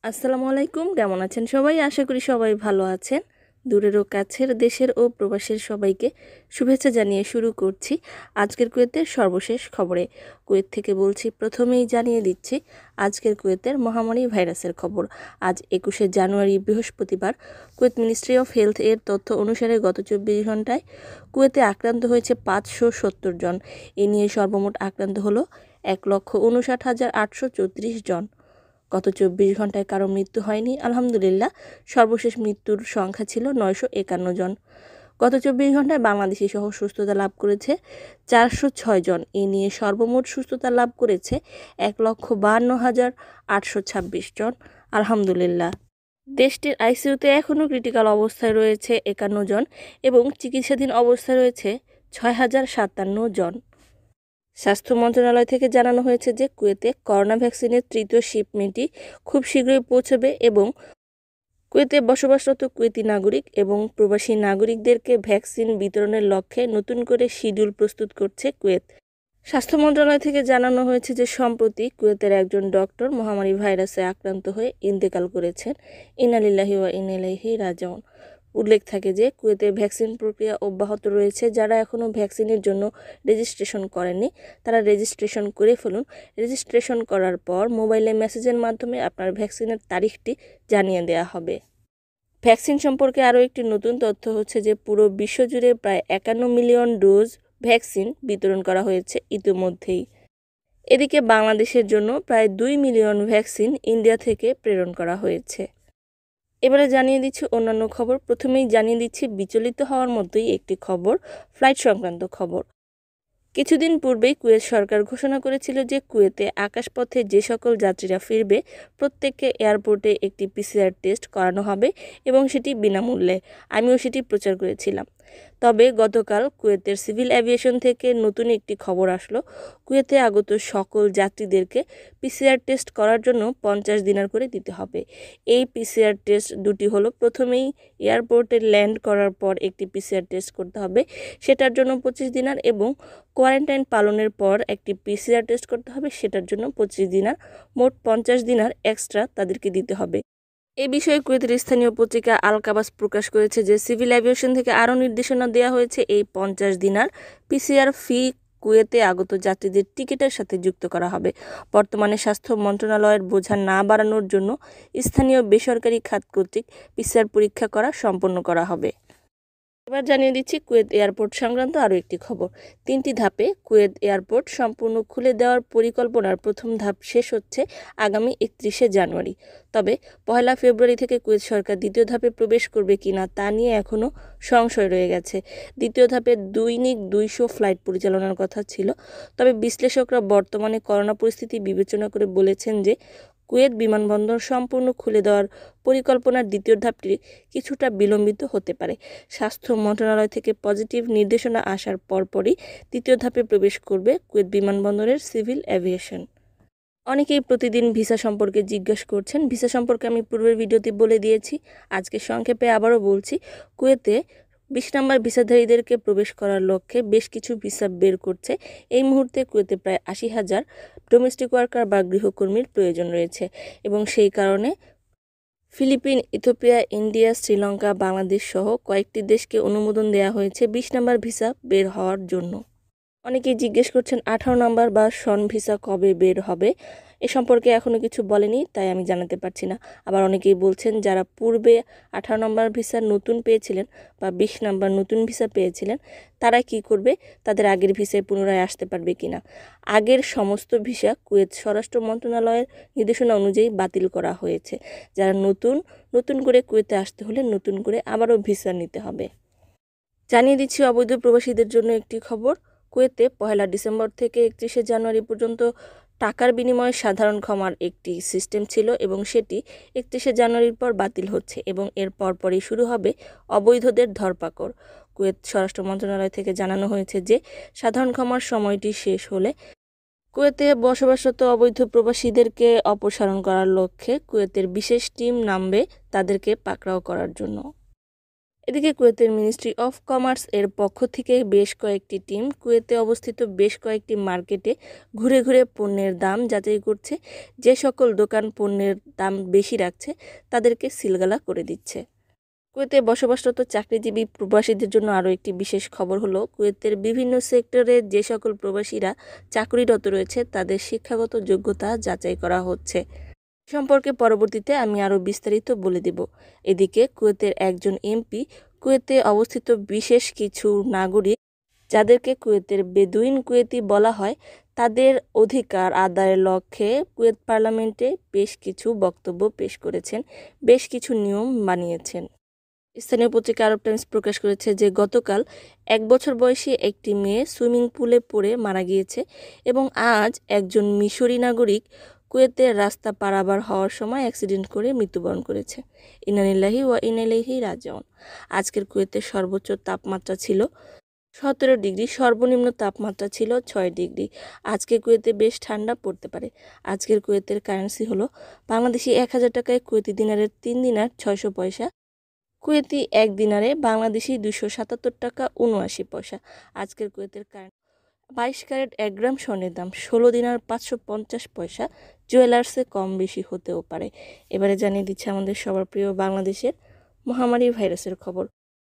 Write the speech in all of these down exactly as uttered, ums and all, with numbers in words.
আসসালামুআলাইকুম, কেমন আছেন সবাই? আশা করি সবাই ভালো আছেন। দূরের ও কাছের, দেশের ও প্রবাসের সবাইকে শুভেচ্ছা জানিয়ে শুরু করছি আজকের কুয়েতের সর্বশেষ খবরে। কুয়েত থেকে বলছি। প্রথমেই জানিয়ে দিচ্ছি আজকের কুয়েতের মহামারী ভাইরাসের খবর। আজ একুশে জানুয়ারি বৃহস্পতিবার কুয়েত মিনিস্ট্রি অফ হেলথ এর তথ্য অনুসারে গত চব্বিশ ঘন্টায় কুয়েতে আক্রান্ত হয়েছে পাঁচশো সত্তর জন। এ নিয়ে সর্বমোট আক্রান্ত হলো এক লক্ষ উনষাট হাজার আটশো চৌত্রিশ জন। গত চব্বিশ ঘন্টায় কারো মৃত্যু হয়নি, আলহামদুলিল্লাহ। সর্বশেষ মৃত্যুর সংখ্যা ছিল নয়শো একান্ন জন। গত চব্বিশ ঘন্টায় বাংলাদেশি সহ সুস্থতা লাভ করেছে চারশো ছয় জন। এ নিয়ে সর্বমোট সুস্থতা লাভ করেছে এক লক্ষ বাহান্ন হাজার আটশো ছাব্বিশ জন, আলহামদুলিল্লাহ। দেশটির আইসিইউতে এখনও ক্রিটিক্যাল অবস্থায় রয়েছে একান্ন জন এবং চিকিৎসাধীন অবস্থায় রয়েছে ছয় হাজার সাতান্ন জন। স্বাস্থ্য মন্ত্রণালয় থেকে জানানো হয়েছে যে কুয়েতে করোনা ভ্যাকসিনের তৃতীয় শিপমেন্টটি খুব শীঘ্রই পৌঁছবে এবং কুয়েতে বসবাসরত কুয়েতি নাগরিক এবং প্রবাসী নাগরিকদেরকে ভ্যাকসিন বিতরণের লক্ষ্যে নতুন করে শিডিউল প্রস্তুত করছে কুয়েত। স্বাস্থ্য মন্ত্রণালয় থেকে জানানো হয়েছে যে সম্প্রতি কুয়েতের একজন ডক্টর মহামারী ভাইরাসে আক্রান্ত হয়ে ইন্তেকাল করেছেন। ইন্না লিল্লাহি ওয়া ইন্না ইলাইহি রাজিউন। উল্লেখ থাকে যে কুয়েতে ভ্যাকসিন প্রক্রিয়া অব্যাহত রয়েছে। যারা এখনও ভ্যাকসিনের জন্য রেজিস্ট্রেশন করেননি তারা রেজিস্ট্রেশন করে ফেলুন। রেজিস্ট্রেশন করার পর মোবাইলে মেসেজের মাধ্যমে আপনার ভ্যাকসিনের তারিখটি জানিয়ে দেওয়া হবে। ভ্যাকসিন সম্পর্কে আরও একটি নতুন তথ্য হচ্ছে যে পুরো বিশ্বজুড়ে প্রায় একান্ন মিলিয়ন ডোজ ভ্যাকসিন বিতরণ করা হয়েছে ইতিমধ্যেই। এদিকে বাংলাদেশের জন্য প্রায় দুই মিলিয়ন ভ্যাকসিন ইন্ডিয়া থেকে প্রেরণ করা হয়েছে। এবারে জানিয়ে দিচ্ছি অন্যান্য খবর। প্রথমেই জানিয়ে দিচ্ছি বিচলিত হওয়ার মতোই একটি খবর, ফ্লাইট সংক্রান্ত খবর। কিছুদিন পূর্বেই কুয়েত সরকার ঘোষণা করেছিল যে কুয়েতে আকাশপথে যে সকল যাত্রীরা ফিরবে প্রত্যেককে এয়ারপোর্টে একটি পিসিআর টেস্ট করানো হবে এবং সেটি বিনামূল্যে। আমিও সেটি প্রচার করেছিলাম। তবে গতকাল কুয়েতের সিভিল অ্যাভিয়েশন থেকে নতুন একটি খবর আসলো। কুয়েতে আগত সকল যাত্রীদেরকে পিসিআর টেস্ট করার জন্য পঞ্চাশ দিনার করে দিতে হবে। এই পিসিআর টেস্ট দুটি হলো, প্রথমেই এয়ারপোর্টে ল্যান্ড করার পর একটি পিসিআর টেস্ট করতে হবে, সেটার জন্য পঁচিশ দিনার, এবং কোয়ারেন্টাইন পালনের পর একটি পিসিআর টেস্ট করতে হবে, সেটার জন্য পঁচিশ দিনার। মোট পঞ্চাশ দিনার এক্সট্রা তাদেরকে দিতে হবে। এ বিষয়ে কুয়েতের স্থানীয় পত্রিকা আল কাবাস প্রকাশ করেছে যে সিভিল অ্যাভিয়েশন থেকে আরও নির্দেশনা দেওয়া হয়েছে। এই পঞ্চাশ দিনার পিসিআর ফি কুয়েতে আগত যাত্রীদের টিকিটের সাথে যুক্ত করা হবে। বর্তমানে স্বাস্থ্য মন্ত্রণালয়ের বোঝা না বাড়ানোর জন্য স্থানীয় বেসরকারি খাত কর্তৃক পিসিআর পরীক্ষা করা সম্পন্ন করা হবে। এবার জানিয়ে দিচ্ছি কুয়েত এয়ারপোর্ট সংক্রান্ত আরও একটি খবর। তিনটি ধাপে কুয়েত এয়ারপোর্ট সম্পূর্ণ খুলে দেওয়ার পরিকল্পনার প্রথম ধাপ শেষ হচ্ছে আগামী একত্রিশে জানুয়ারি। তবে পয়লা ফেব্রুয়ারি থেকে কুয়েত সরকার দ্বিতীয় ধাপে প্রবেশ করবে কিনা তা নিয়ে এখনও সংশয় রয়ে গেছে। দ্বিতীয় ধাপে দৈনিক দুইশো ফ্লাইট পরিচালনার কথা ছিল। তবে বিশ্লেষকরা বর্তমানে করোনা পরিস্থিতি বিবেচনা করে বলেছেন যে কুয়েত বিমানবন্দর সম্পূর্ণ খুলে দেওয়ার পরিকল্পনার দ্বিতীয় ধাপটি কিছুটা বিলম্বিত হতে পারে। স্বাস্থ্য মন্ত্রণালয় থেকে পজিটিভ নির্দেশনা আসার পরপরই তৃতীয় ধাপে প্রবেশ করবে কুয়েত বিমানবন্দরের সিভিল অ্যাভিয়েশন। অনেকেই প্রতিদিন ভিসা সম্পর্কে জিজ্ঞাসা করছেন। ভিসা সম্পর্কে আমি পূর্বের ভিডিওতে বলে দিয়েছি, আজকে সংক্ষেপে আবারও বলছি। কুয়েতে বিশ নম্বর ভিসাধারীদেরকে প্রবেশ করার লক্ষ্যে বেশ কিছু ভিসা বের করছে। এই মুহূর্তে কুয়েতে প্রায় আশি হাজার ডোমেস্টিক ওয়ার্কার বা গৃহকর্মীর প্রয়োজন রয়েছে এবং সেই কারণে Philippines, Ethiopia, India, Sri Lanka, Bangladesh সহ কয়েকটি দেশকে অনুমোদন দেওয়া হয়েছে বিশ নম্বর ভিসা বের হওয়ার জন্য। অনেকেই জিজ্ঞেস করছেন আঠারো নম্বর বা শন ভিসা কবে বের হবে। এ সম্পর্কে এখনও কিছু বলেনি, তাই আমি জানাতে পারছি না। আবার অনেকেই বলছেন যারা পূর্বে আঠারো নম্বর ভিসা নতুন পেয়েছিলেন বা বিশ নম্বর নতুন ভিসা পেয়েছিলেন তারা কি করবে, তাদের আগের ভিসায় পুনরায় আসতে পারবে কিনা। আগের সমস্ত ভিসা কুয়েত স্বরাষ্ট্র মন্ত্রণালয়ের নির্দেশনা অনুযায়ী বাতিল করা হয়েছে। যারা নতুন নতুন করে কুয়েতে আসতে হলে নতুন করে আবারও ভিসা নিতে হবে। জানিয়ে দিচ্ছি অবৈধ প্রবাসীদের জন্য একটি খবর। কুয়েতে পয়লা ডিসেম্বর থেকে একত্রিশে জানুয়ারি পর্যন্ত টাকার বিনিময়ে সাধারণ ক্ষমার একটি সিস্টেম ছিল এবং সেটি একত্রিশে জানুয়ারির পর বাতিল হচ্ছে এবং এর পরপরই শুরু হবে অবৈধদের ধরপাকড়। কুয়েত স্বরাষ্ট্র মন্ত্রণালয় থেকে জানানো হয়েছে যে সাধারণ ক্ষমার সময়টি শেষ হলে কুয়েতে বসবাসরত অবৈধ প্রবাসীদেরকে অপসারণ করার লক্ষ্যে কুয়েতের বিশেষ টিম নামবে তাদেরকে পাকড়াও করার জন্য। এদিকে কুয়েতের মিনিস্ট্রি অফ কমার্স এর পক্ষ থেকে বেশ কয়েকটি টিম কুয়েতে অবস্থিত বেশ কয়েকটি মার্কেটে ঘুরে ঘুরে পণ্যের দাম যাচাই করছে। যে সকল দোকান পণ্যের দাম বেশি রাখছে তাদেরকে সিলগালা করে দিচ্ছে। কুয়েতে বসবাসরত চাকরিজীবী প্রবাসীদের জন্য আরও একটি বিশেষ খবর হলো, কুয়েতের বিভিন্ন সেক্টরে যে সকল প্রবাসীরা চাকরিরত রয়েছে তাদের শিক্ষাগত যোগ্যতা যাচাই করা হচ্ছে। সম্পর্কে পরবর্তীতে আমি আরও বিস্তারিত বলে দেব। এদিকে কুয়েতের একজন এমপি কুয়েতে অবস্থিত বিশেষ কিছু নাগরিক যাদেরকে কুয়েতের বেদুইন কুয়েতি বলা হয় তাদের অধিকার আদায়ের লক্ষ্যে কুয়েত পার্লামেন্টে বেশ কিছু বক্তব্য পেশ করেছেন, বেশ কিছু নিয়ম বানিয়েছেন। স্থানীয় পত্রিকা আরব টাইমস প্রকাশ করেছে যে গতকাল এক বছর বয়সী একটি মেয়ে সুইমিং পুলে পড়ে মারা গিয়েছে এবং আজ একজন মিশরি নাগরিক কুয়েতের রাস্তা পারাবার হওয়ার সময় অ্যাক্সিডেন্ট করে মৃত্যুবরণ করেছে। ইন্না লিল্লাহি ওয়া ইন্না ইলাইহি রাজিউন। আজকের কুয়েতের সর্বোচ্চ তাপমাত্রা ছিল সতেরো ডিগ্রি, সর্বনিম্ন তাপমাত্রা ছিল ছয় ডিগ্রি। আজকে কুয়েতে বেশ ঠান্ডা পড়তে পারে। আজকের কুয়েতের কারেন্সি হলো বাংলাদেশি এক হাজার টাকায় কুয়েতি দিনারের তিন দিনার ছয়শো পয়সা, কুয়েতি এক দিনারে বাংলাদেশি দুশো সাতাত্তর টাকা উনআশি পয়সা। আজকের কুয়েতের কারেন্ট বাইশ ক্যারেট এক গ্রাম স্বর্ণের দাম ষোলো দিনার পাঁচশো পঞ্চাশ পয়সা। জুয়েলার্সে কম বেশি হতেও পারে। এবারে জানিয়ে দিচ্ছে আমাদের সবার প্রিয় বাংলাদেশের মহামারী ভাইরাসের খবর।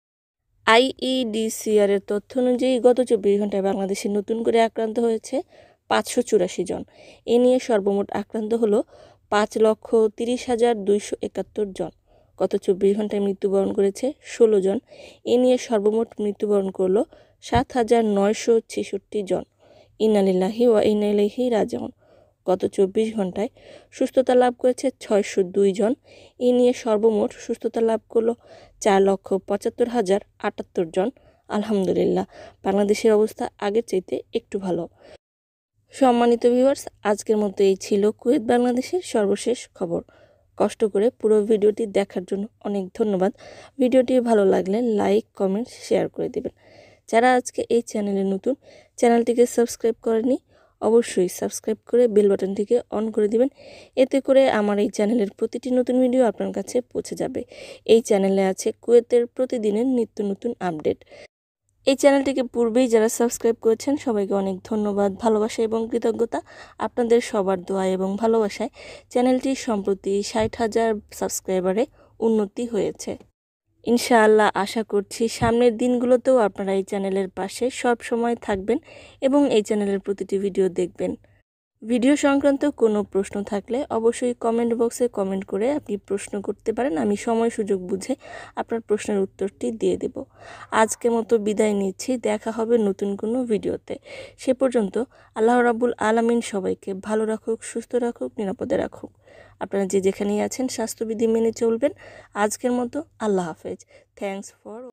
আইইডিসিআর এর তথ্য অনুযায়ী গত চব্বিশ ঘন্টায় বাংলাদেশে নতুন করে আক্রান্ত হয়েছে পাঁচশো চুরাশি জন। এ নিয়ে সর্বমোট আক্রান্ত হলো পাঁচ লক্ষ তিরিশ হাজার দুইশো একাত্তর জন। গত চব্বিশ ঘন্টায় মৃত্যুবরণ করেছে ষোলো জন। এ নিয়ে সর্বমোট মৃত্যুবরণ করলো সাত হাজার নয়শো ছেষট্টি জন। ইন্না লিল্লাহি ওয়া ইন্না ইলাইহি রাজিউন। গত চব্বিশ ঘন্টায় সুস্থতা লাভ করেছে ছয়শো দুই জন। এ নিয়ে সর্বমোট সুস্থতা লাভ করলো চার লক্ষ পঁচাত্তর হাজার আটাত্তর জন। আলহামদুলিল্লাহ, বাংলাদেশের অবস্থা আগের চাইতে একটু ভালো। সম্মানিত ভিউয়ার্স, আজকের মতো এই ছিল কুয়েত বাংলাদেশের সর্বশেষ খবর। কষ্ট করে পুরো ভিডিওটি দেখার জন্য অনেক ধন্যবাদ। ভিডিওটি ভালো লাগলে লাইক, কমেন্ট, শেয়ার করে দেবেন। যারা আজকে এই চ্যানেলে নতুন, চ্যানেলটিকে সাবস্ক্রাইব করেনি অবশ্যই সাবস্ক্রাইব করে বেল বাটনটিকে অন করে দিবেন। এতে করে আমার এই চ্যানেলের প্রতিটি নতুন ভিডিও আপনার কাছে পৌঁছে যাবে। এই চ্যানেলে আছে কুয়েতের প্রতিদিনের নিত্য নতুন আপডেট। এই চ্যানেলটিকে পূর্বেই যারা সাবস্ক্রাইব করেছেন সবাইকে অনেক ধন্যবাদ, ভালোবাসা এবং কৃতজ্ঞতা। আপনাদের সবার দোয়া এবং ভালোবাসায় চ্যানেলটি সম্প্রতি ষাট হাজার সাবস্ক্রাইবারে উন্নতি হয়েছে। ইনশাআল্লাহ আশা করছি সামনের দিনগুলোতেও আপনারা এই চ্যানেলের পাশে সব সময় থাকবেন এবং এই চ্যানেলের প্রতিটি ভিডিও দেখবেন। ভিডিও সংক্রান্ত কোনো প্রশ্ন থাকলে অবশ্যই কমেন্ট বক্সে কমেন্ট করে আপনি প্রশ্ন করতে পারেন। আমি সময় সুযোগ বুঝে আপনার প্রশ্নের উত্তরটি দিয়ে দেব। আজকের মতো বিদায় নিচ্ছি, দেখা হবে নতুন কোনো ভিডিওতে। সে পর্যন্ত আল্লাহ রাব্বুল আলামিন সবাইকে ভালো রাখুক, সুস্থ রাখুক, নিরাপদে রাখুক। আপনারা যে যেখানেই আছেন স্বাস্থ্যবিধি মেনে চলবেন। আজকের মতো আল্লাহ হাফেজ। Thanks for